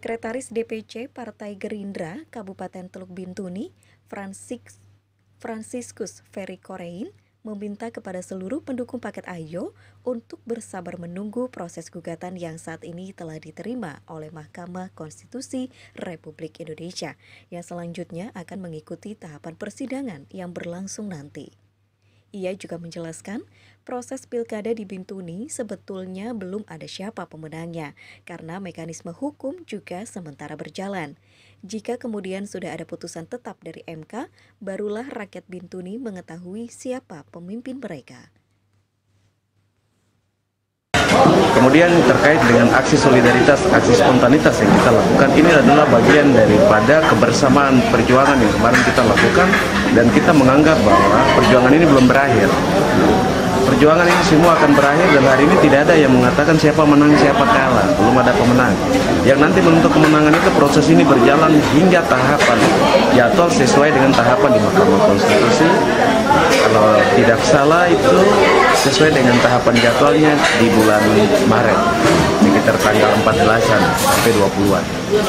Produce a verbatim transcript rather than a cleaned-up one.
Sekretaris D P C Partai Gerindra Kabupaten Teluk Bintuni, Francis, Franciscus Ferry Korein, meminta kepada seluruh pendukung paket Ayo untuk bersabar menunggu proses gugatan yang saat ini telah diterima oleh Mahkamah Konstitusi Republik Indonesia, yang selanjutnya akan mengikuti tahapan persidangan yang berlangsung nanti. Ia juga menjelaskan, proses pilkada di Bintuni sebetulnya belum ada siapa pemenangnya, karena mekanisme hukum juga sementara berjalan. Jika kemudian sudah ada putusan tetap dari M K, barulah rakyat Bintuni mengetahui siapa pemimpin mereka. Kemudian terkait dengan aksi solidaritas, aksi spontanitas yang kita lakukan, ini adalah bagian daripada kebersamaan perjuangan yang kemarin kita lakukan, dan kita menganggap bahwa perjuangan ini belum berakhir. Perjuangan ini semua akan berakhir, dan hari ini tidak ada yang mengatakan siapa menang, siapa kalah. Belum ada pemenang. Yang nanti menentukan kemenangan itu proses ini berjalan hingga tahapan jadwal sesuai dengan tahapan di Mahkamah Konstitusi. Kalau tidak salah itu sesuai dengan tahapan jadwalnya di bulan Maret, sekitar tanggal empat belasan sampai dua puluhan.